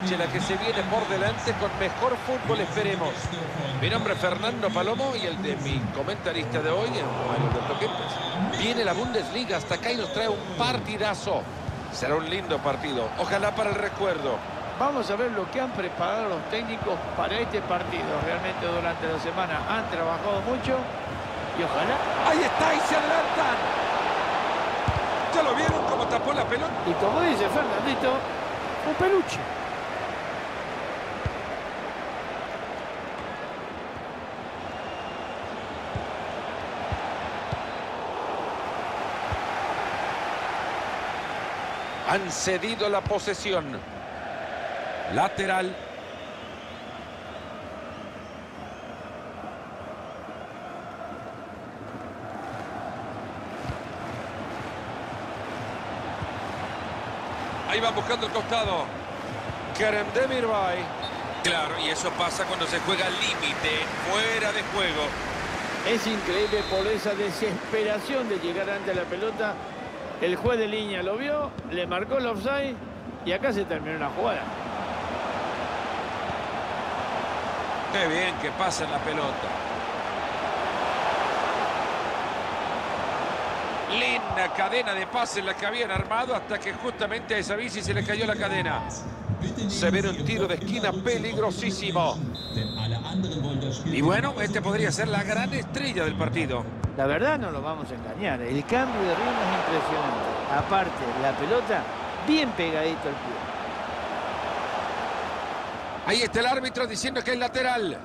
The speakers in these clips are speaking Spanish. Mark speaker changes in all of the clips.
Speaker 1: La que se viene por delante con mejor fútbol, esperemos. Mi nombre es Fernando Palomo y el de mi comentarista de hoy es Mario Alberto Kempes. Viene la Bundesliga hasta acá y nos trae un partidazo. Será un lindo partido, ojalá para el recuerdo.
Speaker 2: Vamos a ver lo que han preparado los técnicos para este partido. Realmente durante la semana han trabajado mucho y ojalá...
Speaker 1: ¡Ahí está! ¡Y se adelantan! ¿Ya lo vieron cómo tapó la pelota?
Speaker 2: Y como dice Fernandito, un peluche.
Speaker 1: Han cedido la posesión. Lateral. Ahí va buscando el costado. Kerem Demirbay. Claro, y eso pasa cuando se juega al límite, fuera de juego.
Speaker 2: Es increíble por esa desesperación de llegar ante la pelota. El juez de línea lo vio, le marcó el offside y acá se terminó la jugada.
Speaker 1: Qué bien que pasa en la pelota. Linda cadena de pases la que habían armado hasta que justamente a esa bici se le cayó la cadena. Se ve un tiro de esquina peligrosísimo. Y bueno, este podría ser la gran estrella del partido.
Speaker 2: La verdad no lo vamos a engañar, el cambio de ritmo es impresionante. Aparte, la pelota bien pegadito al pie.
Speaker 1: Ahí está el árbitro diciendo que es lateral.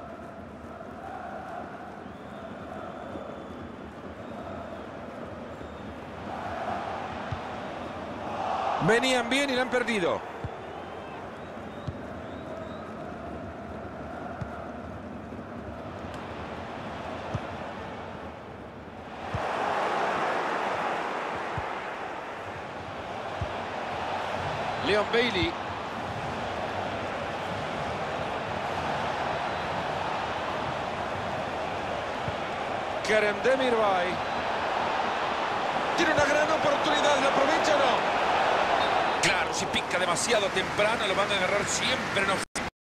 Speaker 1: Venían bien y la han perdido. Leon Bailey. Kerem Demirbay. Tiene una gran oportunidad, ¿la aprovecha o no? Claro, si pica demasiado temprano lo van a agarrar siempre. No.